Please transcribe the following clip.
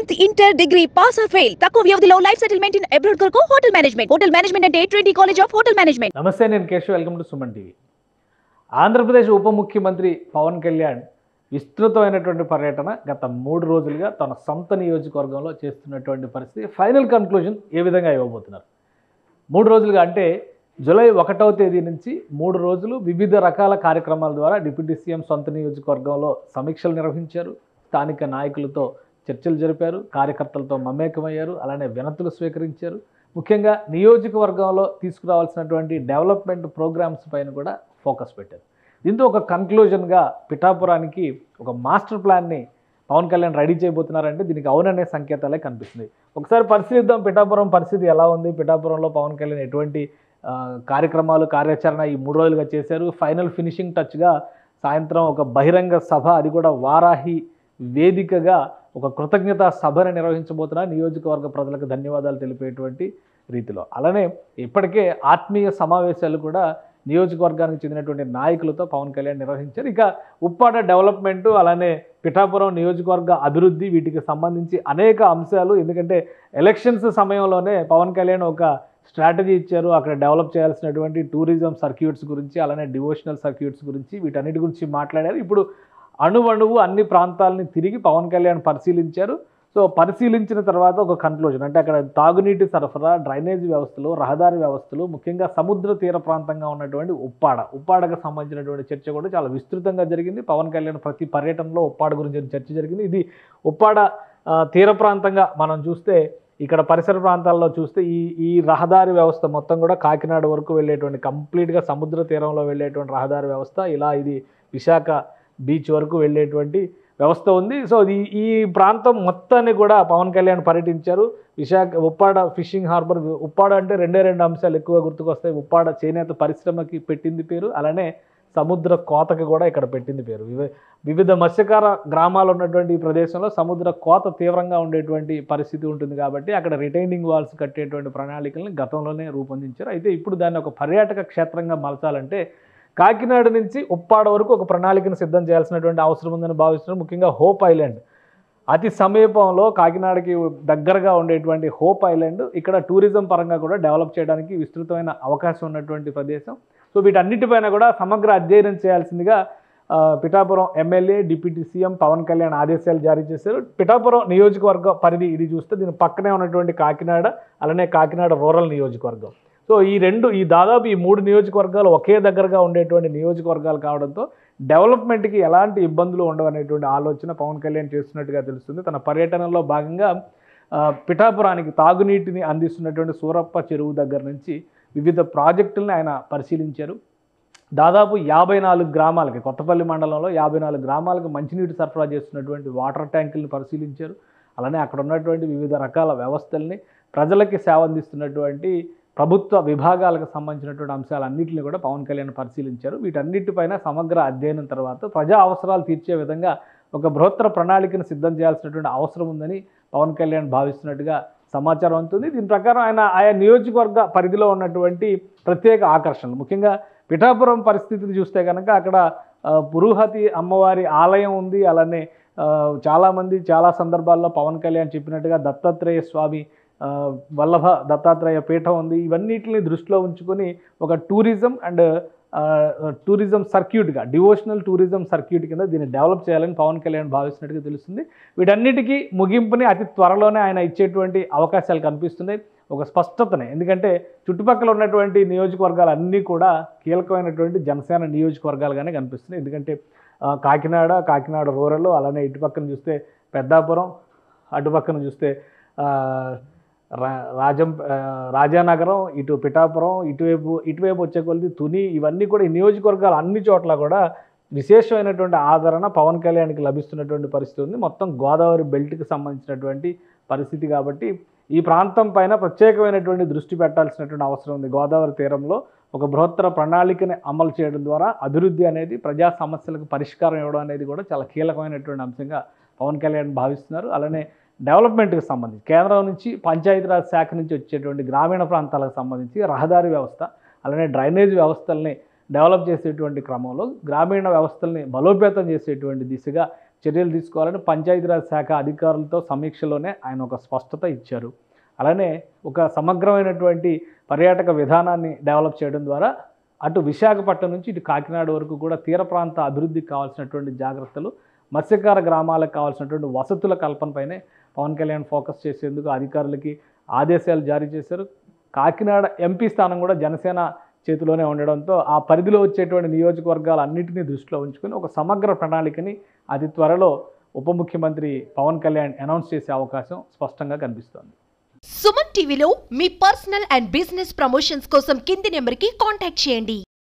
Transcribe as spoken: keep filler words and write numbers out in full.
tenth inter degree pass or fail తక్కువ వ్యవధిలో life settlement in abroad కొరకు hotel management hotel management అంటే twenty college of hotel management. నమస్తే, నేను Keshav. Welcome to Suman TV. Andhra Pradesh ఉప ముఖ్యమంత్రి పవన్ కళ్యాణ్ విస్తృతమైనటువంటి పర్యటన గత మూడు రోజులుగా తన సొంత నియోజకవర్గంలో చేస్తున్నటువంటి పరిస్థితి. ఫైనల్ కన్క్లూజన్ ఏ విధంగా ఇవ్వబోతున్నారు? మూడు రోజులుగా అంటే జూలై ఒకటవ తేదీ నుంచి మూడు రోజులు వివిధ రకాల కార్యక్రమాల ద్వారా డిప్యూటీ సీఎం సొంత నియోజకవర్గంలో సమీక్షలు నిర్వహించారు, స్థానిక నాయకులతో చర్చలు జరిపారు, కార్యకర్తలతో మమేకమయ్యారు, అలానే వినతులు స్వీకరించారు. ముఖ్యంగా నియోజకవర్గంలో తీసుకురావాల్సినటువంటి డెవలప్మెంట్ ప్రోగ్రామ్స్ పైన కూడా ఫోకస్ పెట్టారు. దీంతో ఒక కన్క్లూజన్గా పిఠాపురానికి ఒక మాస్టర్ ప్లాన్ని పవన్ కళ్యాణ్ రెడీ చేయబోతున్నారంటే దీనికి అవుననే సంకేతాలే కనిపిస్తుంది. ఒకసారి పరిశీలిద్దాం పిఠాపురం పరిస్థితి ఎలా ఉంది, పిఠాపురంలో పవన్ కళ్యాణ్ ఎటువంటి కార్యక్రమాలు కార్యాచరణ ఈ మూడు రోజులుగా చేశారు. ఫైనల్ ఫినిషింగ్ టచ్గా సాయంత్రం ఒక బహిరంగ సభ, అది కూడా వారాహి వేదికగా ఒక కృతజ్ఞతా సభను నిర్వహించబోతున్నారు, నియోజకవర్గ ప్రజలకు ధన్యవాదాలు తెలిపేటువంటి రీతిలో. అలానే ఇప్పటికే ఆత్మీయ సమావేశాలు కూడా నియోజకవర్గానికి చెందినటువంటి నాయకులతో పవన్ కళ్యాణ్ నిర్వహించారు. ఇక ఉప్పాడ డెవలప్మెంటు, అలానే పిఠాపురం నియోజకవర్గ అభివృద్ధి, వీటికి సంబంధించి అనేక అంశాలు. ఎందుకంటే ఎలక్షన్స్ సమయంలోనే పవన్ కళ్యాణ్ ఒక స్ట్రాటజీ ఇచ్చారు. అక్కడ డెవలప్ చేయాల్సినటువంటి టూరిజం సర్క్యూట్స్ గురించి, అలానే డివోషనల్ సర్క్యూట్స్ గురించి, వీటన్నిటి గురించి మాట్లాడారు. ఇప్పుడు అణువణువు అన్ని ప్రాంతాలని తిరిగి పవన్ కళ్యాణ్ పరిశీలించారు. సో పరిశీలించిన తర్వాత ఒక కన్క్లూజన్ అంటే అక్కడ తాగునీటి సరఫరా, డ్రైనేజ్ వ్యవస్థలు, రహదారి వ్యవస్థలు, ముఖ్యంగా సముద్ర తీర ప్రాంతంగా ఉన్నటువంటి ఉప్పాడ ఉప్పాడకు సంబంధించినటువంటి చర్చ కూడా చాలా విస్తృతంగా జరిగింది. పవన్ కళ్యాణ్ ప్రతి పర్యటనలో ఉప్పాడ గురించి చర్చ జరిగింది. ఇది ఉప్పాడ తీర ప్రాంతంగా మనం చూస్తే, ఇక్కడ పరిసర ప్రాంతాల్లో చూస్తే ఈ ఈ రహదారి వ్యవస్థ మొత్తం కూడా కాకినాడ వరకు వెళ్ళేటువంటి కంప్లీట్గా సముద్ర తీరంలో వెళ్ళేటువంటి రహదారి వ్యవస్థ, ఇలా ఇది విశాఖ బీచ్ వరకు వెళ్ళేటువంటి వ్యవస్థ ఉంది. సో ఈ ఈ ప్రాంతం మొత్తాన్ని కూడా పవన్ కళ్యాణ్ పర్యటించారు. విశాఖ ఉప్పాడ ఫిషింగ్ హార్బర్, ఉప్పాడ అంటే రెండే రెండు అంశాలు ఎక్కువ గుర్తుకొస్తాయి. ఉప్పాడ చేనేత పరిశ్రమకి పెట్టింది పేరు, అలానే సముద్ర కోతకి కూడా ఇక్కడ పెట్టింది పేరు. వివి వివిధ మత్స్యకార గ్రామాలు ఉన్నటువంటి ఈ ప్రదేశంలో సముద్ర కోత తీవ్రంగా ఉండేటువంటి పరిస్థితి ఉంటుంది కాబట్టి అక్కడ రిటైనింగ్ వాల్స్ కట్టేటువంటి ప్రణాళికలను గతంలోనే రూపొందించారు. అయితే ఇప్పుడు దాన్ని ఒక పర్యాటక క్షేత్రంగా మలచాలంటే కాకినాడ నుంచి ఉప్పాడ వరకు ఒక ప్రణాళికను సిద్ధం చేయాల్సినటువంటి అవసరం ఉందని భావిస్తున్నారు. ముఖ్యంగా హోప్ ఐలాండ్ అతి సమీపంలో, కాకినాడకి దగ్గరగా ఉండేటువంటి హోప్ ఐలాండ్ ఇక్కడ టూరిజం పరంగా కూడా డెవలప్ చేయడానికి విస్తృతమైన అవకాశం ఉన్నటువంటి ప్రదేశం. సో వీటన్నిటిపైన కూడా సమగ్ర అధ్యయనం చేయాల్సిందిగా Pithapuram MLA deputy CM Pawan Kalyan ఆదేశాలు జారీ చేశారు. పిఠాపురం నియోజకవర్గ పరిధి ఇది చూస్తే దీని పక్కనే ఉన్నటువంటి కాకినాడ, అలానే కాకినాడ రూరల్ నియోజకవర్గం. సో ఈ రెండు ఈ దాదాపు ఈ మూడు నియోజకవర్గాలు ఒకే దగ్గరగా ఉండేటువంటి నియోజకవర్గాలు కావడంతో డెవలప్మెంట్కి ఎలాంటి ఇబ్బందులు ఉండవనేటువంటి ఆలోచన పవన్ కళ్యాణ్ చేస్తున్నట్టుగా తెలుస్తుంది. తన పర్యటనలో భాగంగా పిఠాపురానికి తాగునీటిని అందిస్తున్నటువంటి సూరప్ప చెరువు దగ్గర నుంచి వివిధ ప్రాజెక్టులను ఆయన పరిశీలించారు. దాదాపు యాభై నాలుగు గ్రామాలకి, కొత్తపల్లి మండలంలో యాభై నాలుగు గ్రామాలకు మంచినీటి సరఫరా చేస్తున్నటువంటి వాటర్ ట్యాంకులను పరిశీలించారు. అలానే అక్కడ ఉన్నటువంటి వివిధ రకాల వ్యవస్థల్ని, ప్రజలకి సేవ అందిస్తున్నటువంటి ప్రభుత్వ విభాగాలకు సంబంధించినటువంటి అంశాలన్నింటినీ కూడా పవన్ కళ్యాణ్ పరిశీలించారు. వీటన్నిటిపైన సమగ్ర అధ్యయనం తర్వాత ప్రజా అవసరాలు తీర్చే విధంగా ఒక బృహత్తర ప్రణాళికను సిద్ధం చేయాల్సినటువంటి అవసరం ఉందని పవన్ కళ్యాణ్ భావిస్తున్నట్టుగా సమాచారం ఉంటుంది. దీని ప్రకారం ఆయన ఆయా నియోజకవర్గ పరిధిలో ఉన్నటువంటి ప్రత్యేక ఆకర్షణలు, ముఖ్యంగా పిఠాపురం పరిస్థితిని చూస్తే కనుక అక్కడ పురుహతి అమ్మవారి ఆలయం ఉంది. అలానే చాలామంది చాలా సందర్భాల్లో పవన్ కళ్యాణ్ చెప్పినట్టుగా దత్తాత్రేయ స్వామి వల్లభ దత్తాత్రేయ పీఠం ఉంది. ఇవన్నిటిని దృష్టిలో ఉంచుకొని ఒక టూరిజం అండ్ టూరిజం సర్క్యూట్గా, డివోషనల్ టూరిజం సర్క్యూట్ కింద దీన్ని డెవలప్ చేయాలని పవన్ కళ్యాణ్ భావిస్తున్నట్టుగా తెలుస్తుంది. వీటన్నిటికీ ముగింపుని అతి త్వరలోనే ఆయన ఇచ్చేటువంటి అవకాశాలు కనిపిస్తున్నాయి, ఒక స్పష్టతనే. ఎందుకంటే చుట్టుపక్కల ఉన్నటువంటి నియోజకవర్గాలు అన్నీ కూడా కీలకమైనటువంటి జనసేన నియోజకవర్గాలుగానే కనిపిస్తున్నాయి. ఎందుకంటే కాకినాడ, కాకినాడ రూరల్, అలానే ఇటుపక్కన చూస్తే పెద్దాపురం, అటుపక్కన చూస్తే రాజం రాజానగరం, ఇటు పిఠాపురం, ఇటువైపు ఇటువైపు వచ్చే కొద్ది తుని, ఇవన్నీ కూడా ఈ నియోజకవర్గాలు అన్ని చోట్ల కూడా విశేషమైనటువంటి ఆదరణ పవన్ కళ్యాణ్కి లభిస్తున్నటువంటి పరిస్థితి ఉంది. మొత్తం గోదావరి బెల్ట్కి సంబంధించినటువంటి పరిస్థితి కాబట్టి ఈ ప్రాంతం పైన ప్రత్యేకమైనటువంటి దృష్టి పెట్టాల్సినటువంటి అవసరం ఉంది. గోదావరి తీరంలో ఒక బృహత్తర ప్రణాళికని అమలు చేయడం ద్వారా అభివృద్ధి అనేది, ప్రజా సమస్యలకు పరిష్కారం ఇవ్వడం అనేది కూడా చాలా కీలకమైనటువంటి అంశంగా పవన్ కళ్యాణ్ భావిస్తున్నారు. అలానే డెవలప్మెంట్కి సంబంధించి కేంద్రం నుంచి, పంచాయతీరాజ్ శాఖ నుంచి వచ్చేటువంటి గ్రామీణ ప్రాంతాలకు సంబంధించి రహదారి వ్యవస్థ, అలానే డ్రైనేజ్ వ్యవస్థల్ని డెవలప్ చేసేటువంటి క్రమంలో గ్రామీణ వ్యవస్థల్ని బలోపేతం చేసేటువంటి దిశగా చర్యలు తీసుకోవాలని పంచాయతీరాజ్ శాఖ అధికారులతో సమీక్షలోనే ఆయన ఒక స్పష్టత ఇచ్చారు. అలానే ఒక సమగ్రమైనటువంటి పర్యాటక విధానాన్ని డెవలప్ చేయడం ద్వారా అటు విశాఖపట్నం నుంచి ఇటు కాకినాడ వరకు కూడా తీర ప్రాంత అభివృద్ధికి కావాల్సినటువంటి జాగ్రత్తలు, మత్స్యకార గ్రామాలకు కావాల్సినటువంటి వసతుల కల్పనపైనే పవన్ కళ్యాణ్ ఫోకస్ చేసేందుకు అధికారులకి ఆదేశాలు జారీ చేశారు. కాకినాడ ఎంపీ స్థానం కూడా జనసేన చేతిలోనే ఉండడంతో ఆ పరిధిలో వచ్చేటువంటి నియోజకవర్గాలన్నింటినీ దృష్టిలో ఉంచుకొని ఒక సమగ్ర ప్రణాళికని అతి త్వరలో ఉప ముఖ్యమంత్రి పవన్ కళ్యాణ్ అనౌన్స్ చేసే అవకాశం స్పష్టంగా కనిపిస్తోంది. సుమన్ టీవీలో మీ పర్సనల్ అండ్ బిజినెస్ ప్రమోషన్స్ కోసం కింది నెంబర్కి కాంటాక్ట్ చేయండి.